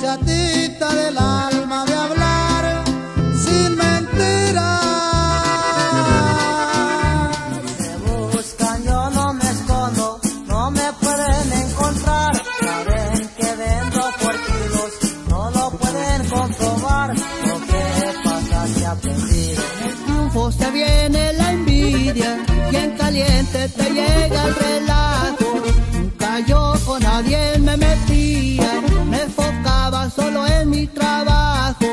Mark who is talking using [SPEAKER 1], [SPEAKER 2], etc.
[SPEAKER 1] chatita del alma de hablar sin mentiras.
[SPEAKER 2] Me buscan, yo no me escondo, no me pueden encontrar. Saben que vendo por kilos, no lo pueden comprobar. Lo que pasa es que aprendí.
[SPEAKER 3] En el triunfo se viene la envidia y en caliente te llega el relajo. Nunca yo con nadie me metía, me enfocaba solo en mi trabajo.